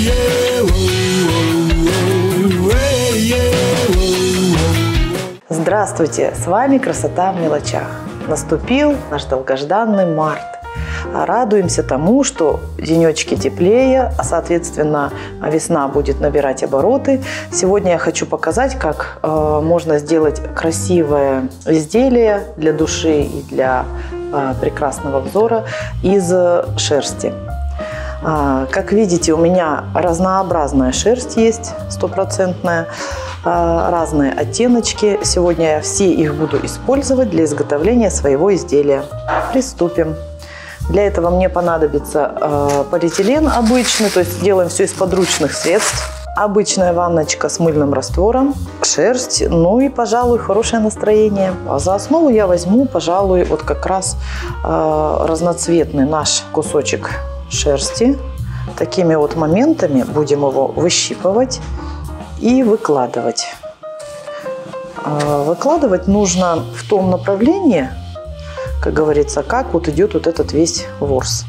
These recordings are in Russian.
Здравствуйте! С вами «Красота в мелочах». Наступил наш долгожданный март. Радуемся тому, что денечки теплее, а соответственно весна будет набирать обороты. Сегодня я хочу показать, как можно сделать красивое изделие для души и для прекрасного взора из шерсти. Как видите, у меня разнообразная шерсть есть, стопроцентная, разные оттеночки. Сегодня я все их буду использовать для изготовления своего изделия. Приступим. Для этого мне понадобится полиэтилен обычный, то есть делаем все из подручных средств. Обычная ванночка с мыльным раствором, шерсть, ну и, пожалуй, хорошее настроение. А за основу я возьму, пожалуй, вот как раз разноцветный наш кусочек шерсти. Такими вот моментами будем его выщипывать и выкладывать. Выкладывать нужно в том направлении, как говорится, как вот идет вот этот весь ворс.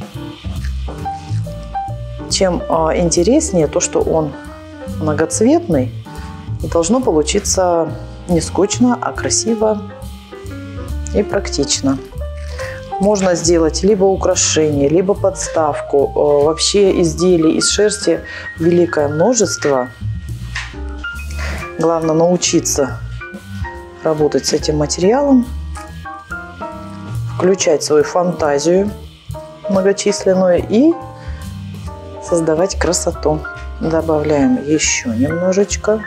Чем интереснее то, что он многоцветный, и должно получиться не скучно, а красиво и практично. Можно сделать либо украшение, либо подставку. Вообще изделий из шерсти великое множество. Главное научиться работать с этим материалом, включать свою фантазию многочисленную и создавать красоту. Добавляем еще немножечко.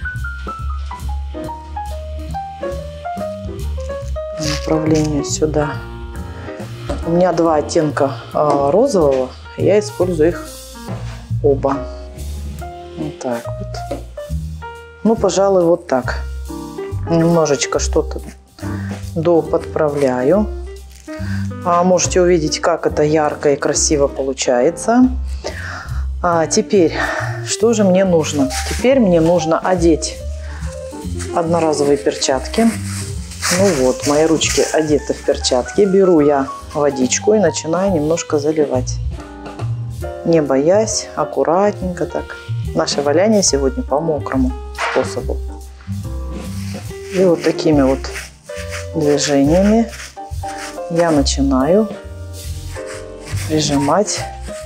Направление сюда. У меня два оттенка розового, я использую их оба. Вот так вот. Ну, пожалуй, вот так. Немножечко что-то доподправляю. Можете увидеть, как это ярко и красиво получается. Теперь, что же мне нужно? Теперь мне нужно одеть одноразовые перчатки. Ну вот, мои ручки одеты в перчатки. Беру я водичку и начинаю немножко заливать. Не боясь, аккуратненько так. Наше валяние сегодня по мокрому способу. И вот такими вот движениями я начинаю прижимать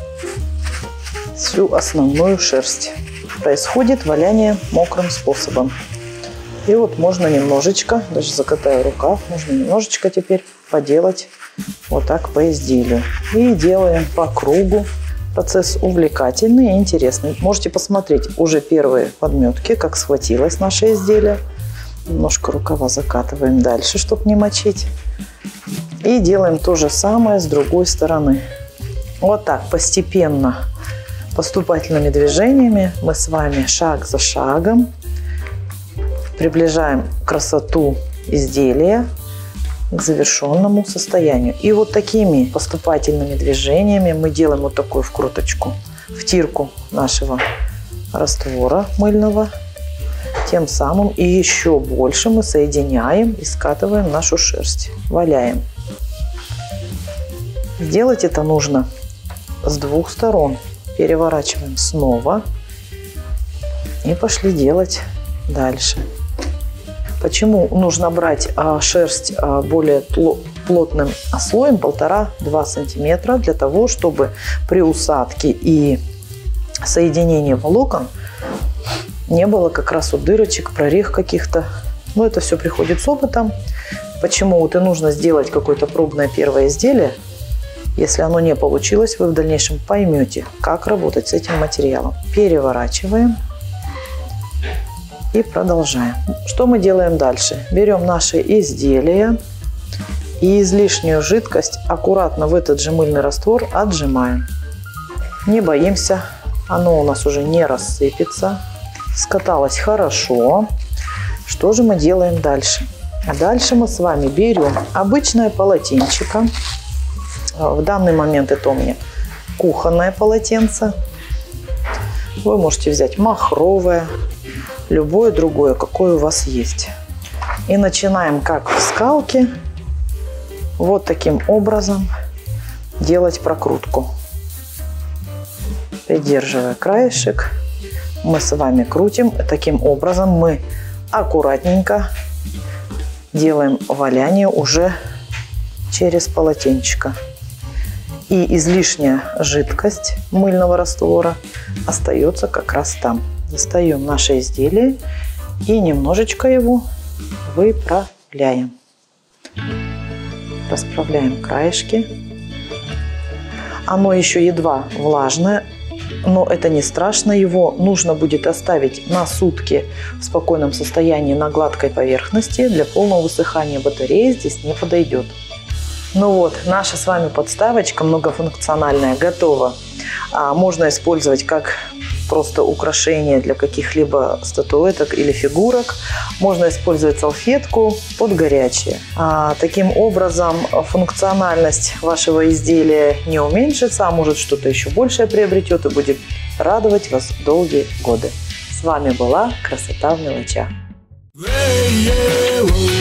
всю основную шерсть. Происходит валяние мокрым способом. И вот можно немножечко, даже закатаю рукав, можно немножечко теперь поделать вот так по изделию. И делаем по кругу. Процесс увлекательный и интересный. Можете посмотреть уже первые подметки, как схватилось наше изделие. Немножко рукава закатываем дальше, чтобы не мочить. И делаем то же самое с другой стороны. Вот так постепенно, поступательными движениями мы с вами шаг за шагом приближаем красоту изделия к завершенному состоянию. И вот такими поступательными движениями мы делаем вот такую вкруточку, втирку нашего раствора мыльного. Тем самым и еще больше мы соединяем и скатываем нашу шерсть, валяем. Сделать это нужно с двух сторон. Переворачиваем снова и пошли делать дальше. Почему нужно брать шерсть более плотным слоем, 1,5-2 сантиметра, для того, чтобы при усадке и соединении волокон не было как раз вот дырочек, прорех каких-то. Но это все приходит с опытом. Почему вот и нужно сделать какое-то пробное первое изделие. Если оно не получилось, вы в дальнейшем поймете, как работать с этим материалом. Переворачиваем. И продолжаем. Что мы делаем дальше? Берем наши изделия и излишнюю жидкость аккуратно в этот же мыльный раствор отжимаем. Не боимся, оно у нас уже не рассыпется. Скаталось хорошо. Что же мы делаем дальше? Дальше мы с вами берем обычное полотенчико. В данный момент это у меня кухонное полотенце. Вы можете взять махровое, любое другое, какое у вас есть. И начинаем, как в скалке, вот таким образом делать прокрутку. Придерживая краешек, мы с вами крутим. Таким образом мы аккуратненько делаем валяние уже через полотенчика. И излишняя жидкость мыльного раствора остается как раз там. Достаем наше изделие и немножечко его выправляем. Расправляем краешки. Оно еще едва влажное, но это не страшно. Его нужно будет оставить на сутки в спокойном состоянии на гладкой поверхности. Для полного высыхания батареи здесь не подойдет. Ну вот, наша с вами подставочка многофункциональная готова. Можно использовать как просто украшение для каких-либо статуэток или фигурок. Можно использовать салфетку под горячее. Таким образом, функциональность вашего изделия не уменьшится, а может что-то еще большее приобретет и будет радовать вас долгие годы. С вами была Красота в мелочах.